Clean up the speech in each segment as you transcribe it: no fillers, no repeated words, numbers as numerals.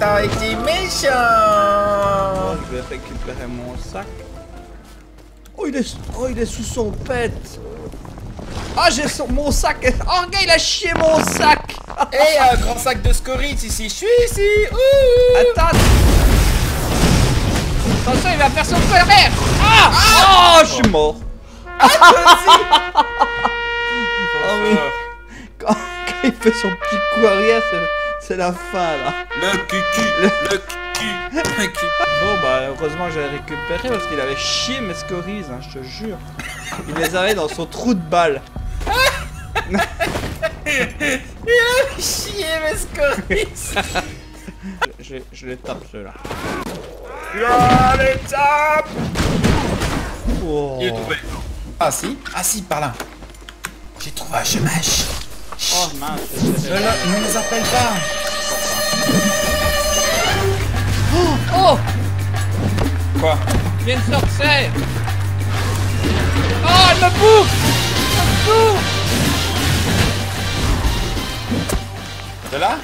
t'as été méchant. Je vais récupérer mon sac. Oh, il est sous son pet. Ah, j'ai mon sac. Oh, regarde, il a chié mon sac. Hey, un grand sac de scories ici. Je suis ici. Ouh. Attends. Attention, il va faire son colère. Ah, oh, je suis mort. Ah, toi aussi. Oh oui. Quand il fait son petit coup arrière, c'est la fin là. Le cucu. Bon bah heureusement j'ai récupéré parce qu'il avait chié mes scories, hein, je te jure. Il les avait dans son trou de balle. Il a chié mes scories. Je les tape ceux-là. Je les tape. Oh. Il est trouvé. Ah si, par là. J'ai trouvé un chômage. Oh mince, Ne les appelle pas. Oh, Quoi? il y a une sorcière. Oh, elle me bouffe. Elle me bouffe. C'est là?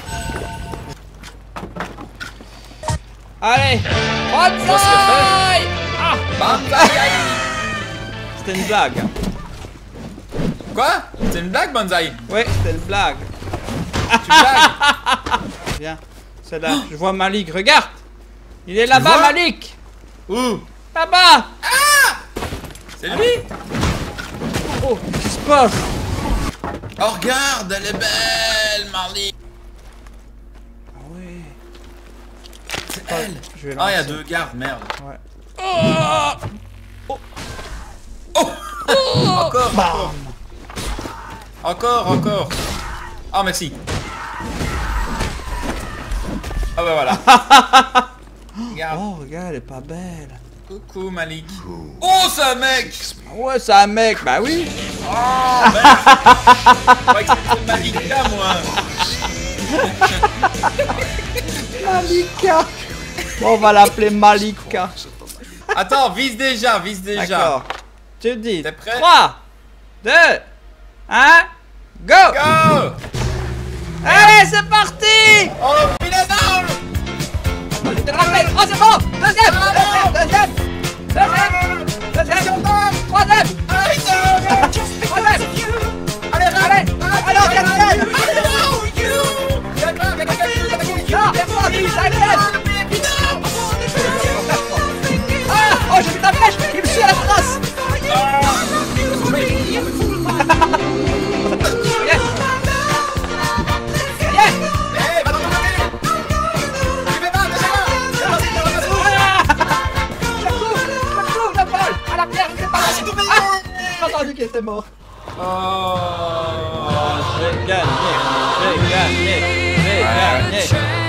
Allez, se banzai. Ah, Banzai. c'était une blague. Quoi? C'est une blague, Banzai? Ouais, c'était une blague. Tu blagues? Viens, c'est là, je vois Malik, regarde. Il est là-bas, vois? Malik. Où? Là-bas. C'est lui? Oh, qu'est-ce qui se passe? Oh, regarde, elle est belle, Marley. Ah ouais. C'est elle. Je vais Ah, il y a lancer. 2 gardes, merde. Ouais. Oh! Encore, Bam. encore. Oh, merci. Ah bah voilà. Regarde. Oh, regarde, elle est pas belle. Coucou, Malik. Oh, c'est un mec. Ouais, c'est un mec, bah oui. Oh, merde. Je croyais que c'était Malika, moi. Malika. Bon, on va l'appeler Malika. Attends, vise déjà. D'accord. Tu dis. T'es prêt? 3, 2, 1, go. Go. Allez, c'est parti. Oh, punaise, non. Je te rappelle. Oh, c'est bon. Deuxième, troisième. Allez, alors, quatrième. Oh, j'ai vu ta flèche. Il me suit à la trace. J'ai entendu qu'il était mort. Oh. J'ai gagné.